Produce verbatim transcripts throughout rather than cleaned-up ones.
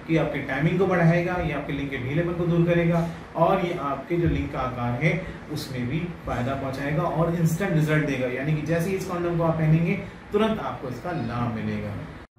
कि आपके टाइमिंग को बढ़ाएगा, ये आपके लिंक के ढीलेपन को दूर करेगा और ये आपके जो लिंक का आकार है उसमें भी फायदा पहुंचाएगा और इंस्टेंट रिजल्ट देगा। यानी कि जैसे ही इस कॉन्डम को आप पहनेंगे तुरंत आपको इसका लाभ मिलेगा।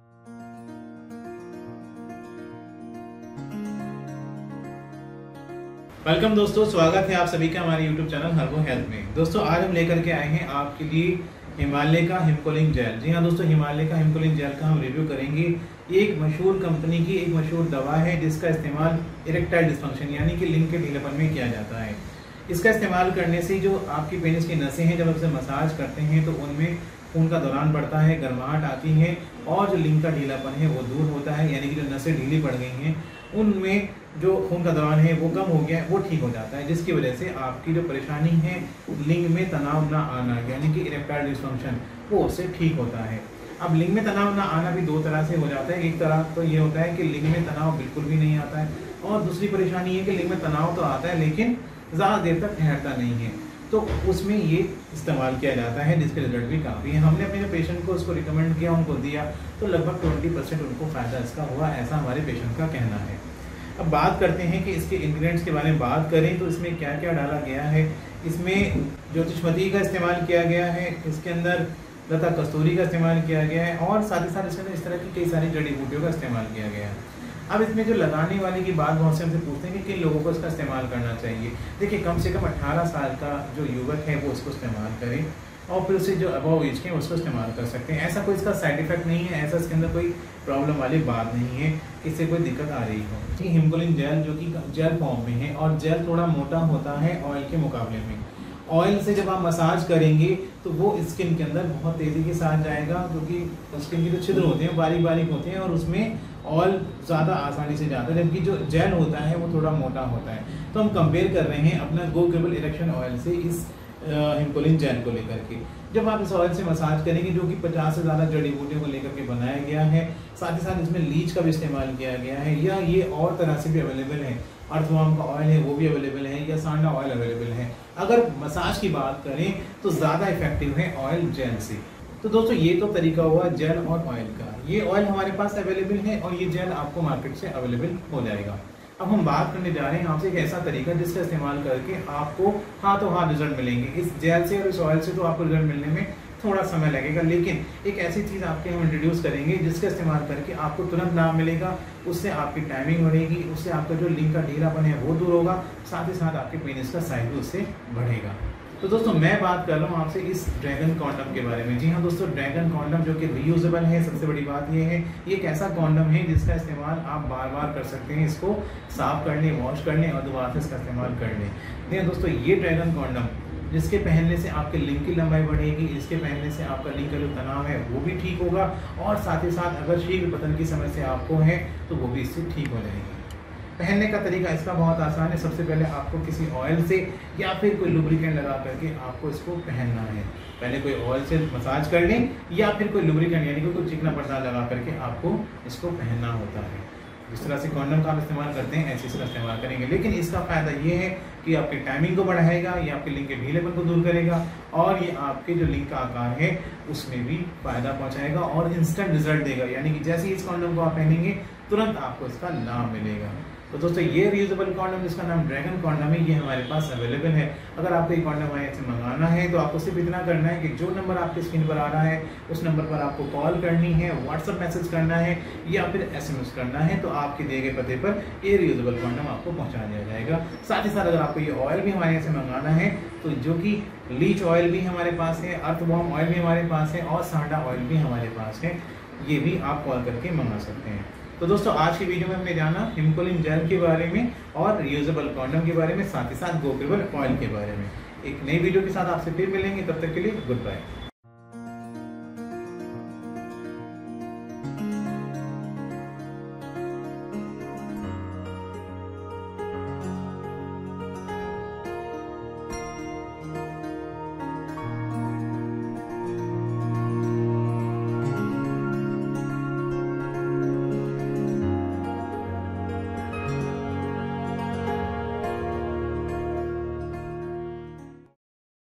वेलकम दोस्तों, स्वागत है आप सभी का हमारे यूट्यूब चैनल हर्बो हेल्थ में। दोस्तों आज हम लेकर के आए हैं आपके लिए हिमालय का हिमकोलिन जेल। जी हाँ दोस्तों, हिमालय का हिमकोलिन जेल का हम रिव्यू करेंगे। ये एक मशहूर कंपनी की एक मशहूर दवा है जिसका इस्तेमाल इरेक्टाइल डिस्फंक्शन यानी कि लिंग के ढीलेपन में किया जाता है। इसका इस्तेमाल करने से जो आपकी पेनिस की नसें हैं, जब आप उसे मसाज करते हैं तो उनमें खून का दौरान बढ़ता है, गर्माहट आती है और जो लिंग का ढीलापन है वो दूर होता है। यानी कि जो नसें ढीली पड़ गई हैं उनमें जो खून का दौरान है वो कम हो गया है, वो ठीक हो जाता है, जिसकी वजह से आपकी जो परेशानी है लिंग में तनाव ना आना यानी कि इरेक्टाइल डिस्फंक्शन वो उससे ठीक होता है। अब लिंग में तनाव ना आना भी दो तरह से हो जाता है। एक तरह तो ये होता है कि लिंग में तनाव बिल्कुल भी नहीं आता है और दूसरी परेशानी है कि लिंग में तनाव तो आता है लेकिन ज़्यादा देर तक ठहरता नहीं है, तो उसमें ये इस्तेमाल किया जाता है जिसके रिजल्ट भी काफ़ी है। हमने अपने जो पेशेंट को उसको रिकमेंड किया, उनको दिया तो लगभग ट्वेंटी परसेंट उनको फ़ायदा इसका हुआ, ऐसा हमारे पेशेंट का कहना है। अब बात करते हैं कि इसके इंग्रेडिएंट्स के बारे में बात करें तो इसमें क्या क्या डाला गया है। इसमें ज्योतिषमती का इस्तेमाल किया गया है, इसके अंदर लता कस्तूरी का इस्तेमाल किया गया है और साथ ही साथ इसके अंदर इस तरह की कई सारी जड़ी बूटियों का इस्तेमाल किया गया है। अब इसमें जो लगाने वाले की बात बहुत से हमसे पूछते हैं कि किन लोगों को इसका इस्तेमाल करना चाहिए। देखिए, कम से कम अठारह साल का जो युवक है वो इसको इस्तेमाल करे और फिर उससे जो अबव एज के उसको इस्तेमाल कर सकते हैं। ऐसा कोई इसका साइड इफेक्ट नहीं है, ऐसा इसके अंदर कोई प्रॉब्लम वाली बात नहीं है, इससे कोई दिक्कत आ रही हो। ये हिमकोलिन जेल जो कि जेल फॉर्म में है और जेल थोड़ा मोटा होता है ऑयल के मुकाबले में। ऑयल से जब आप मसाज करेंगे तो वो स्किन के अंदर बहुत तेज़ी के साथ जाएगा, क्योंकि स्किन के जो छिद्र होते हैं बारीक बारीक होते हैं और उसमें ऑयल ज़्यादा आसानी से जाता है, जबकि जो जेल होता है वो थोड़ा मोटा होता है। तो हम कंपेयर कर रहे हैं अपना गो केबल इरेक्शन ऑयल से इस हिमकोलिन जेल को लेकर के। जब आप इस ऑयल से मसाज करेंगे, जो कि पचास से ज़्यादा जड़ी बूटियों को लेकर के बनाया गया है, साथ ही साथ इसमें लीच का भी इस्तेमाल किया गया है, या ये और तरह से भी अवेलेबल है, अर्थवार्म का ऑयल है वो भी अवेलेबल है, या सांडा ऑयल अवेलेबल है। अगर मसाज की बात करें तो ज़्यादा इफेक्टिव है ऑयल जेल से। तो दोस्तों ये तो तरीका हुआ जेल और ऑयल का। ये ऑयल हमारे पास अवेलेबल है और ये जेल आपको मार्केट से अवेलेबल हो जाएगा। अब हम बात करने जा रहे हैं आपसे एक ऐसा तरीका जिसका इस्तेमाल करके आपको हाथों हाथ रिजल्ट मिलेंगे। इस जेल से और इस ऑयल से तो आपको रिजल्ट मिलने में थोड़ा समय लगेगा, लेकिन एक ऐसी चीज़ आपके हम इंट्रोड्यूस करेंगे जिसका इस्तेमाल करके आपको तुरंत लाभ मिलेगा। उससे आपकी टाइमिंग बढ़ेगी, उससे आपका जो लिंग का ढीलापन है वो दूर होगा, साथ ही साथ आपके पेनिस का साइज भी उससे बढ़ेगा। तो दोस्तों मैं बात कर रहा हूँ आपसे इस ड्रैगन कॉन्डम के बारे में। जी हाँ दोस्तों, ड्रैगन कॉन्डम जो कि रीयूजेबल है। सबसे बड़ी बात ये है, ये एक ऐसा कॉन्डम है जिसका इस्तेमाल आप बार बार कर सकते हैं, इसको साफ करने, वॉश करने और दोबारा से इसका इस्तेमाल करने। देखिए दोस्तों, ये ड्रैगन कॉन्डम जिसके पहनने से आपके लिंग की लंबाई बढ़ेगी, इसके पहनने से आपका लिंग का जो तनाव है वो भी ठीक होगा और साथ ही साथ अगर शीघ्र पतन की समस्या आपको है तो वो भी इससे ठीक हो जाएगी। पहनने का तरीका इसका बहुत आसान है। सबसे पहले आपको किसी ऑयल से या फिर कोई लुब्रिकेंट लगा करके आपको इसको पहनना है। पहले कोई ऑयल से मसाज कर लें या फिर कोई लुब्रिकेंट यानी कि कोई चिकना पर्दा लगा करके आपको इसको पहनना होता है। जिस तरह से कॉन्डम का आप इस्तेमाल करते हैं ऐसे इसका इस्तेमाल करेंगे, लेकिन इसका फ़ायदा ये है कि आपके टाइमिंग को बढ़ाएगा, ये आपके लिंग के ढीलेपन को दूर करेगा और ये आपके जो लिंग का आकार है उसमें भी फ़ायदा पहुंचाएगा और इंस्टेंट रिजल्ट देगा। यानी कि जैसे ही इस कॉन्डम को आप पहनेंगे तुरंत आपको इसका लाभ मिलेगा। तो दोस्तों ये रीयूजेबल कॉन्डम जिसका नाम ड्रैगन कॉन्डम है, ये हमारे पास अवेलेबल है। अगर आपको ये कॉन्डम हमारे से मंगाना है तो आपको सिर्फ इतना करना है कि जो नंबर आपकी स्क्रीन पर आ रहा है उस नंबर पर आपको कॉल करनी है, व्हाट्सएप मैसेज करना है या फिर एसएमएस करना है, तो आपके दिए गए पते पर ये रीयूजेबल कॉन्डम आपको पहुंचा दिया जाएगा। साथ ही साथ अगर आपको ये ऑयल भी हमारे यहाँ से मंगाना है तो जो कि लीच ऑयल भी हमारे पास है, अर्थवार्म ऑयल भी हमारे पास है और सांडा ऑयल भी हमारे पास है, ये भी आप कॉल करके मंगा सकते हैं। तो दोस्तों आज की वीडियो में हमने जाना हिमकोलिन जेल के बारे में और रीयूजेबल कॉन्डम के बारे में, साथ ही साथ गो केबल ऑयल के बारे में। एक नई वीडियो के साथ आपसे फिर मिलेंगे, तब तक के लिए गुड बाय।